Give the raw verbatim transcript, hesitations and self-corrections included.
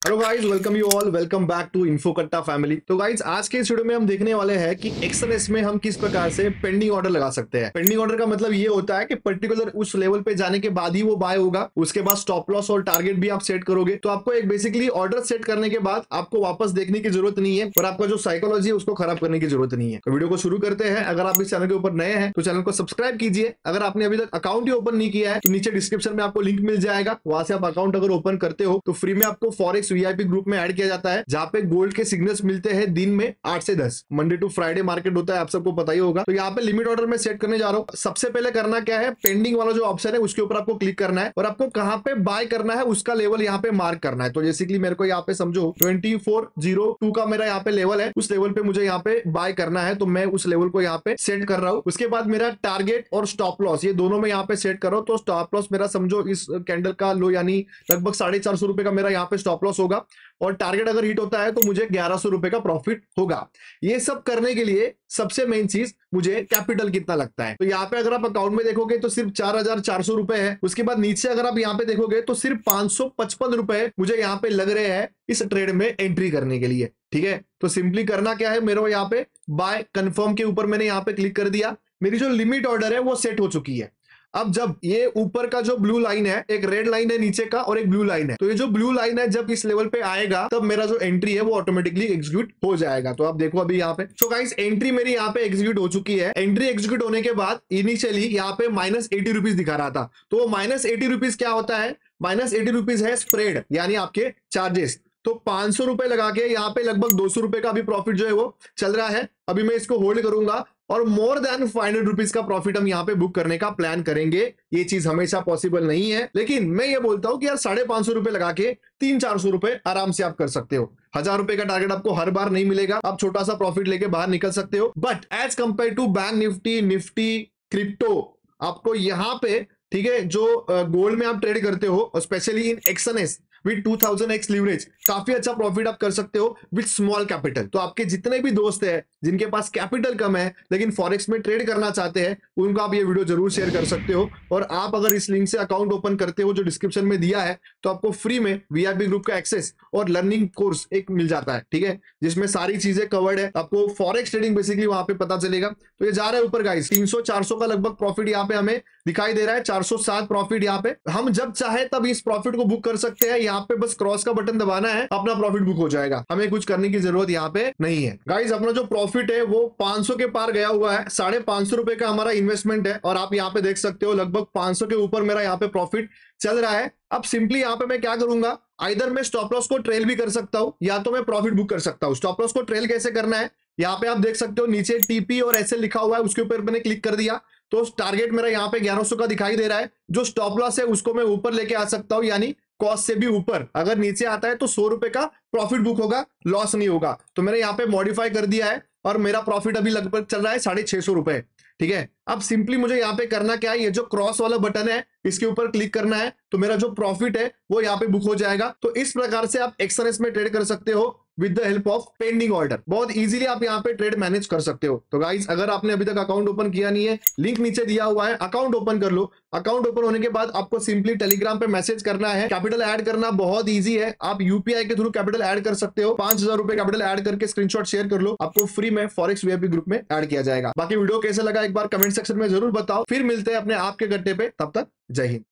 Hello guys, welcome you all, welcome back to Infokatta family. तो guys, आज के इस वीडियो में हम देखने वाले हैं कि एक्सएनएस में हम किस प्रकार से पेंडिंग ऑर्डर लगा सकते हैं। पेंडिंग ऑर्डर का मतलब ये होता है कि पर्टिकुलर उस लेवल पे जाने के बाद ही वो बाय होगा, उसके बाद स्टॉप लॉस और टारगेट भी आप सेट करोगे। तो आपको एक बेसिकली ऑर्डर सेट करने के बाद आपको वापस देखने की जरूरत नहीं है और आपका जो साइकोलॉजी है उसको खराब करने की जरूरत नहीं है। तो वीडियो को शुरू करते हैं। अगर आप इस चैनल के ऊपर नए हैं तो चैनल को सब्सक्राइब कीजिए। अगर आपने अभी तक अकाउंट ही ओपन नहीं किया है तो नीचे डिस्क्रिप्शन में आपको लिंक मिल जाएगा, वहां से आप अकाउंट अगर ओपन करते हो तो फ्री में आपको फॉरेक्स वीआईपी ग्रुप में ऐड किया जाता है, जहां पे गोल्ड के सिग्नल्स मिलते हैं दिन में आठ से दस। मंडे टू फ्राइडे मार्केट होता है, आप सबको पता ही होगा। तो यहाँ पे लिमिट ऑर्डर में सेट करने जा रहा हूँ। सबसे पहले करना क्या है, पेंडिंग वाला जो ऑप्शन है उसके ऊपर आपको क्लिक करना है और आपको कहां पे बाय करना है उसका लेवल यहाँ पे मार्क करना है। तो बेसिकली मेरे को यहाँ पे समझो ट्वेंटी फोर जीरो टू का मेरा यहाँ पे लेवल है, उस लेवल पे मुझे यहाँ पे बाय करना है, तो मैं उस लेवल को यहाँ पे सेट कर रहा हूँ। उसके बाद मेरा टारगेट और स्टॉप लॉस ये दोनों में यहाँ पे सेट कर रहा हूँ। तो स्टॉप लॉस मेरा समझो इस कैंडल का लो यानी लगभग साढ़े चार सौ रुपए का मेरा यहाँ पे स्टॉप लॉस होगा और टारगेट अगर हिट होता है तो मुझे ग्यारह सौ रुपए का प्रॉफिट होगा। ये सब करने के लिए सबसे मेन चीज मुझे कैपिटल कितना लगता है। तो यहाँ पे अगर आप अकाउंट में देखोगे तो सिर्फ चार हजार चार सौ रुपए है। उसके बाद नीचे अगर आप यहाँ पे देखोगे तो सिर्फ पांच सौ पचपन रुपए मुझे यहाँ पे लग रहे हैं इस ट्रेड में एंट्री करने के लिए। ठीक है, तो सिंपली करना क्या है, मेरे को यहाँ पे बाय कंफर्म के ऊपर मैंने यहाँ पे क्लिक कर दिया। मेरी जो लिमिट ऑर्डर है वो सेट हो चुकी है। अब जब ये ऊपर का जो ब्लू लाइन है, एक रेड लाइन है नीचे का और एक ब्लू लाइन है, तो ये जो ब्लू लाइन है जब इस लेवल पे आएगा तब मेरा जो एंट्री है वो ऑटोमेटिकली एग्जीक्यूट हो जाएगा। तो आप देखो अभी यहाँ पे, तो गाइस एंट्री मेरी यहाँ पे एग्जीक्यूट हो चुकी है। एंट्री एग्जीक्यूट होने के बाद इनिशियली यहाँ पे माइनस एटी रुपीज दिखा रहा था, तो वो माइनस एटी रुपीज क्या होता है, माइनस एटी रुपीज है स्प्रेड यानी आपके चार्जेस। तो पांच सौ रुपए लगा के यहाँ पे लगभग दो सौ रुपए का भी प्रॉफिट जो है वो चल रहा है। अभी मैं इसको होल्ड करूंगा और more than five hundred rupees का प्रॉफिट हम यहाँ पे बुक करने का प्लान करेंगे। ये चीज हमेशा पॉसिबल नहीं है, लेकिन मैं ये बोलता हूं कि यार साढ़े पांच सौ रुपए लगा के तीन चार सौ रुपए आराम से आप कर सकते हो। हजार रुपए का टारगेट आपको हर बार नहीं मिलेगा, आप छोटा सा प्रॉफिट लेके बाहर निकल सकते हो। But as compare to bank Nifty, Nifty, crypto, आपको यहाँ पे ठीक है जो गोल्ड में आप ट्रेड करते हो specially in Exness with two thousand X leverage, काफी अच्छा प्रॉफिट आप कर सकते हो विद स्मॉल कैपिटल। तो आपके जितने भी दोस्त हैं जिनके पास कैपिटल कम है लेकिन फॉरेक्स में ट्रेड करना चाहते हैं, उनको आप ये वीडियो जरूर शेयर कर सकते हो। और आप अगर इस लिंक से अकाउंट ओपन करते हो जो डिस्क्रिप्शन में दिया है, तो आपको फ्री में वीआईपी ग्रुप का एक्सेस और लर्निंग कोर्स एक मिल जाता है, ठीक है, जिसमें सारी चीजें कवर्ड है। आपको फॉरेक्स ट्रेडिंग बेसिकली वहां पे पता चलेगा। तो ये जा रहा है ऊपर गाइस, तीन सौ चार सौ का लगभग प्रॉफिट यहाँ पे हमें दिखाई दे रहा है, चार सौ सात प्रॉफिट यहाँ पे। हम जब चाहे तब इस प्रॉफिट को बुक कर सकते हैं। यहाँ पे बस क्रॉस का बटन दबाना है, अपना प्रॉफिट बुक हो जाएगा, हमें कुछ करने की जरूरत यहाँ पे नहीं है। गाइस, अपना जो प्रॉफिट है वो पांच सौ के पार गया हुआ है, साढ़े पांच सौ रुपए का हमारा इन्वेस्टमेंट है और आप यहाँ पे देख सकते हो लगभग पांच सौ के ऊपर मेरा यहाँ पे प्रॉफिट चल रहा है। अब सिंपली यहाँ पे मैं क्या करूंगा, आइदर मैं स्टॉप लॉस को ट्रेल भी कर सकता हूं या तो मैं प्रॉफिट बुक कर सकता हूं। स्टॉप लॉस को ट्रेल कैसे करना है, यहाँ पे आप देख सकते हो नीचे टीपी और एसएल लिखा हुआ है, उसके ऊपर मैंने क्लिक कर दिया तो टारगेट मेरा यहाँ पे ग्यारह सौ का दिखाई दे रहा है। जो स्टॉप लॉस है उसको मैं ऊपर लेके आ सकता हूँ, यानी कॉस्ट से भी ऊपर अगर नीचे आता है तो सौ रुपए का प्रॉफिट बुक होगा, लॉस नहीं होगा। तो मैंने यहाँ पे मॉडिफाई कर दिया है और मेरा प्रॉफिट अभी लगभग चल रहा है साढ़े छह सौ रुपए। ठीक है, अब सिंपली मुझे यहाँ पे करना क्या है, ये जो क्रॉस वाला बटन है इसके ऊपर क्लिक करना है, तो मेरा जो प्रॉफिट है वो यहाँ पे बुक हो जाएगा। तो इस प्रकार से आप एक्सएनएस में ट्रेड कर सकते हो with the help of pending order. बहुत इजीली आप यहाँ पे ट्रेड मैनेज कर सकते हो। तो गाइस, अगर आपने अभी तक अकाउंट ओपन किया नहीं है, लिंक नीचे दिया हुआ है, अकाउंट ओपन कर लो। अकाउंट ओपन होने के बाद आपको सिंपली टेलीग्राम पे मैसेज करना है। कैपिटल ऐड करना बहुत ईजी है, आप यूपीआई के थ्रू कैपिटल ऐड कर सकते हो। पांच हजार रुपए कैपिटल ऐड करके स्क्रीनशॉट शेयर कर लो, आपको फ्री में फॉरेक्स वीआईपी ग्रुप में ऐड किया जाएगा। बाकी वीडियो कैसे लगा एक बार कमेंट सेक्शन में जरूर बताओ। फिर मिलते हैं अपने आपके गट्टे पे, तब तक जय हिंद।